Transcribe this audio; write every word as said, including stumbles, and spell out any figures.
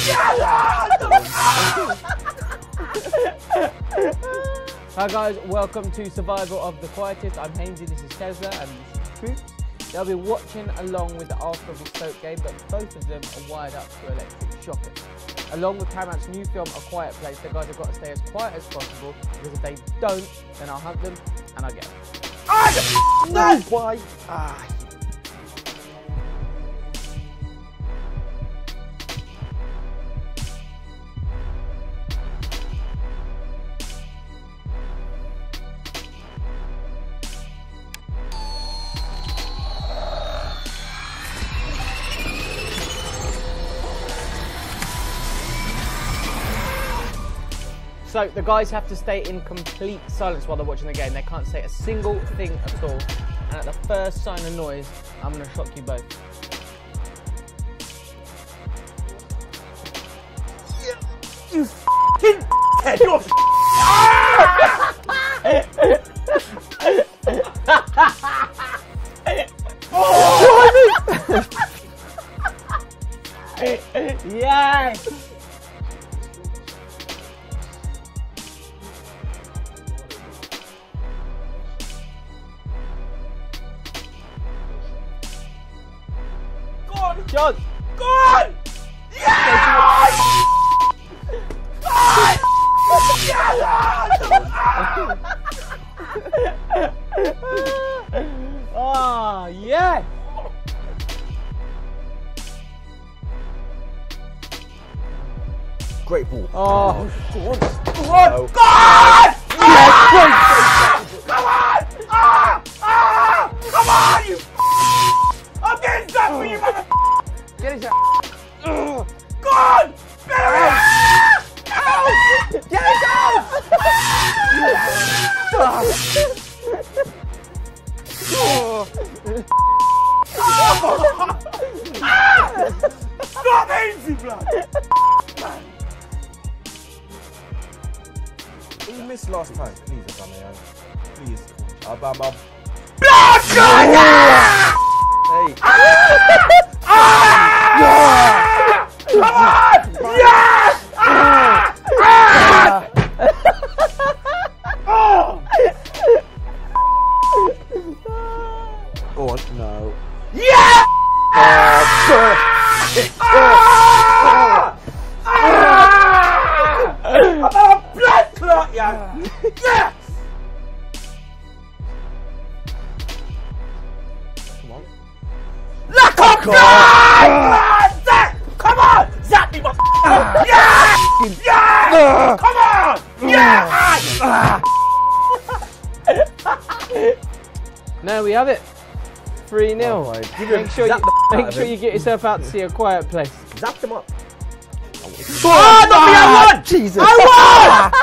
Hi guys, welcome to Survival of the Quietest. I'm Hainsey, this is Tesla, and this is Troops. They'll be watching along with the Ark of the Stoke game, but both of them are wired up to electric shockers. Along with Paramount's new film, A Quiet Place, the guys have got to stay as quiet as possible, because if they don't, then I'll hunt them, and I'll get them. Ah, no! Why? Ah. So the guys have to stay in complete silence while they're watching the game. They can't say a single thing at all. And at the first sign of noise, I'm going to shock you both. You f***ing head! You're f***ing... Oh! Yes! John! Go on! Yes! God! Oh, yes! Great ball. Oh, go on! Go on! No. Go on! Yes! Come on! Ah! Ah! Come on, you I'm getting stuck for you, mother. Get it, Go on! Better out! Out! Get it out! Stop Hainsey, blood! You missed last time. Please, Aubameyang. Please. Aubameyang. Blood! Hey. Ah! Ah! Come on! Yes! Ah! Ah! Oh! Oh no! Yes! Ah! Ah! Ah! I'm a blood clot, yeah! Yes! Come on! Look up, blood! Zach! Come on! Zach me, my yeah! Yeah! Come on! Yeah! Now we have it. three nil. Oh, make sure, you, make sure you get yourself out to see A Quiet Place. Zap them up. Oh, not me, I won! Jesus! I won!